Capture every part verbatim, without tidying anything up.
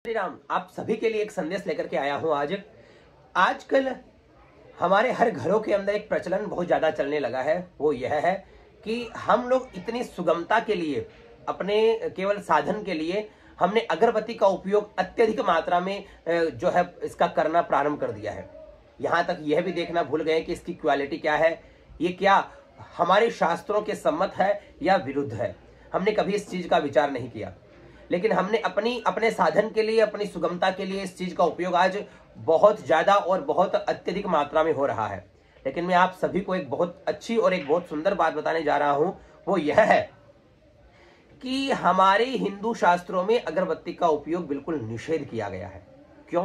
श्री राम, आप सभी के लिए एक संदेश लेकर के आया हूं। आज आजकल हमारे हर घरों के अंदर एक प्रचलन बहुत ज्यादा चलने लगा है। वो यह है कि हम लोग इतनी सुगमता के लिए, अपने केवल साधन के लिए हमने अगरबत्ती का उपयोग अत्यधिक मात्रा में जो है इसका करना प्रारंभ कर दिया है। यहाँ तक यह भी देखना भूल गए कि इसकी क्वालिटी क्या है, ये क्या हमारे शास्त्रों के सम्मत है या विरुद्ध है। हमने कभी इस चीज का विचार नहीं किया, लेकिन हमने अपनी अपने साधन के लिए, अपनी सुगमता के लिए इस चीज का उपयोग आज बहुत ज्यादा और बहुत अत्यधिक मात्रा में हो रहा है। लेकिन मैं आप सभी को एक बहुत अच्छी और एक बहुत सुंदर बात बताने जा रहा हूं। वो यह है कि हमारे हिंदू शास्त्रों में अगरबत्ती का उपयोग बिल्कुल निषेध किया गया है। क्यों?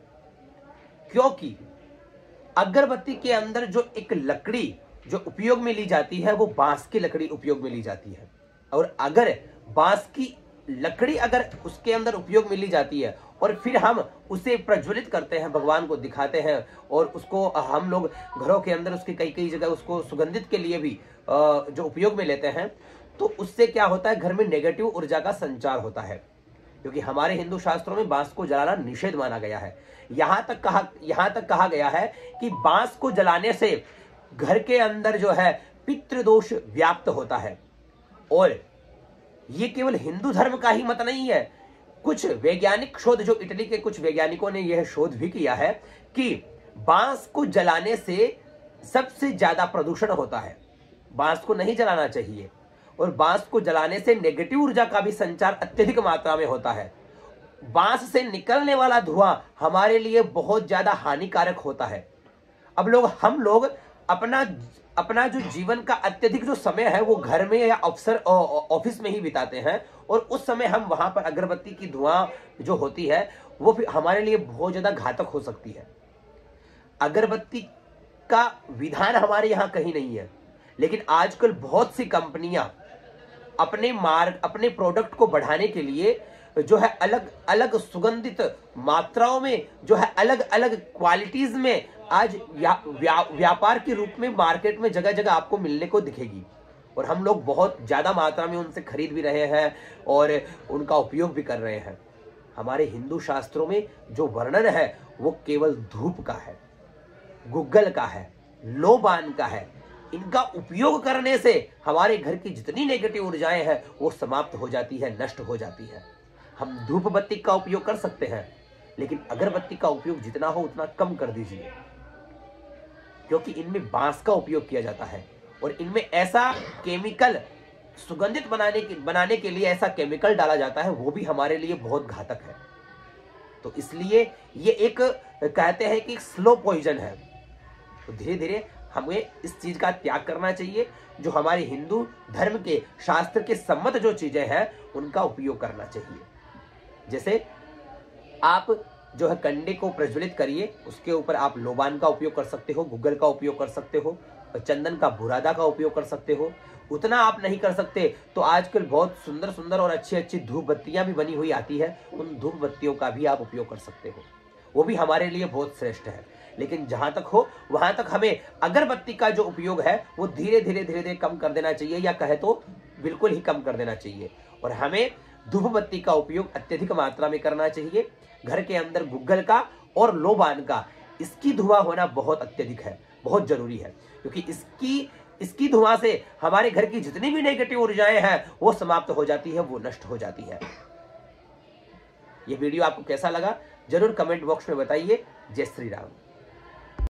क्योंकि अगरबत्ती के अंदर जो एक लकड़ी जो उपयोग में ली जाती है वो बांस की लकड़ी उपयोग में ली जाती है। और अगर बांस की लकड़ी अगर उसके अंदर उपयोग में ली जाती है और फिर हम उसे प्रज्वलित करते हैं, भगवान को दिखाते हैं, और उसको हम लोग घरों के अंदर उसके कई कई जगह उसको सुगंधित के लिए भी जो उपयोग में लेते हैं, तो उससे क्या होता है, घर में नेगेटिव ऊर्जा का संचार होता है। क्योंकि हमारे हिंदू शास्त्रों में बांस को जलाना निषेध माना गया है। यहां तक कहा यहां तक कहा गया है कि बांस को जलाने से घर के अंदर जो है पितृदोष व्याप्त होता है। और ये केवल हिंदू धर्म का ही मत नहीं है, कुछ वैज्ञानिक शोध, जो इटली के कुछ वैज्ञानिकों ने यह शोध भी किया है कि बांस को जलाने से सबसे ज्यादा प्रदूषण होता है। बांस को नहीं जलाना चाहिए, और बांस को जलाने से नेगेटिव ऊर्जा का भी संचार अत्यधिक मात्रा में होता है। बांस से निकलने वाला धुआं हमारे लिए बहुत ज्यादा हानिकारक होता है। अब लोग हम लोग अपना अपना जो जीवन का अत्यधिक जो समय है वो घर में या अफसर ऑफिस में ही बिताते हैं, और उस समय हम वहां पर अगरबत्ती की धुआं जो होती है वो फिर हमारे लिए बहुत ज्यादा घातक हो सकती है। अगरबत्ती का विधान हमारे यहाँ कहीं नहीं है, लेकिन आजकल बहुत सी कंपनियां अपने मार्ग अपने प्रोडक्ट को बढ़ाने के लिए जो है अलग अलग सुगंधित मात्राओं में, जो है अलग अलग क्वालिटीज में आज व्या, व्या, व्यापार के रूप में मार्केट में जगह जगह आपको मिलने को दिखेगी। और हम लोग बहुत ज्यादा मात्रा में उनसे खरीद भी रहे हैं और उनका उपयोग भी कर रहे हैं। हमारे हिंदू शास्त्रों में जो वर्णन है वो केवल धूप का है, गुग्गल का है, लोबान का है। इनका उपयोग करने से हमारे घर की जितनी नेगेटिव ऊर्जाएं हैं वो समाप्त हो जाती है, नष्ट हो जाती है। हम धूप बत्ती का उपयोग कर सकते हैं, लेकिन अगरबत्ती का उपयोग जितना हो उतना कम कर दीजिए, क्योंकि इनमें बांस का उपयोग किया जाता है और इनमें ऐसा केमिकल सुगंधित बनाने के बनाने के लिए ऐसा केमिकल डाला जाता है, वो भी हमारे लिए बहुत घातक है। तो इसलिए ये एक कहते हैं कि स्लो पॉइजन है। तो धीरे धीरे हमें इस चीज का त्याग करना चाहिए। जो हमारे हिंदू धर्म के शास्त्र के सम्मत जो चीजें हैं उनका उपयोग करना चाहिए। जैसे आप जो है कंडे को प्रज्वलित करिए, उसके ऊपर आप लोबान का उपयोग कर सकते हो, गुग्गल का उपयोग कर सकते हो, चंदन का बुरादा का उपयोग कर सकते हो। उतना आप नहीं कर सकते तो आजकल बहुत सुंदर सुंदर और अच्छी अच्छी धूप बत्तियां भी बनी हुई आती है, उन धूप बत्तियों का भी आप उपयोग कर सकते हो। वो भी हमारे लिए बहुत श्रेष्ठ है। लेकिन जहां तक हो वहां तक हमें अगरबत्ती का जो उपयोग है वो धीरे धीरे धीरे धीरे कम कर देना चाहिए, या कहे तो बिल्कुल ही कम कर देना चाहिए। और हमें धूप बत्ती का उपयोग अत्यधिक मात्रा में करना चाहिए। घर के अंदर गुग्गल का और लोबान का, इसकी धुआं होना बहुत अत्यधिक है, बहुत जरूरी है, क्योंकि इसकी इसकी धुआं से हमारे घर की जितनी भी नेगेटिव ऊर्जाएं हैं वो समाप्त हो जाती है, वो नष्ट हो जाती है। ये वीडियो आपको कैसा लगा जरूर कमेंट बॉक्स में बताइए। जय श्री राम।